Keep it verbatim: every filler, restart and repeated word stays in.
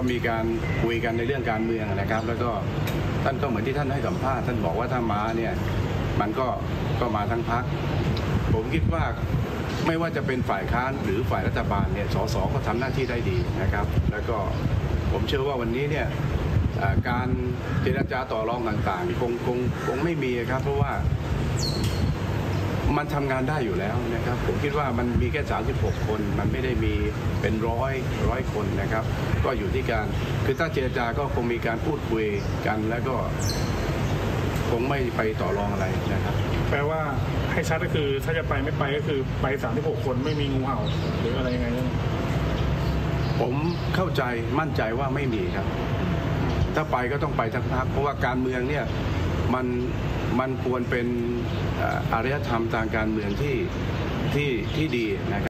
มีการคุยกันในเรื่องการเมืองนะครับแล้วก็ท่านก็เหมือนที่ท่านให้สัมภาษณ์ท่านบอกว่าถ้ามาเนี่ยมันก็ก็มาทั้งพรรคผมคิดว่าไม่ว่าจะเป็นฝ่ายค้านหรือฝ่ายรัฐบาลเนี่ยสสก็ทำหน้าที่ได้ดีนะครับแล้วก็ผมเชื่อว่าวันนี้เนี่ยการเจรจาต่อรองต่างๆคงคงคงไม่มีครับเพราะว่ามันทำงานได้อยู่แล้วนะครับผมคิดว่ามันมีแค่สามสิบหกคนมันไม่ได้มีเป็นร้อยร้อยคนนะครับก็อยู่ที่การคือถ้าเจรจาก็คงมีการพูดคุยกันแล้วก็คงไม่ไปต่อรองอะไรนะครับแปลว่าให้ชัดก็คือถ้าจะไปไม่ไปก็คือไปสามสิบหกคนไม่มีงูเห่าหรืออะไรยังไงผมเข้าใจมั่นใจว่าไม่มีครับถ้าไปก็ต้องไปทั้งพรรคเพราะว่าการเมืองเนี่ยมันมันควรเป็นอารยธรรมทางการเมืองที่ที่ที่ดีนะครับ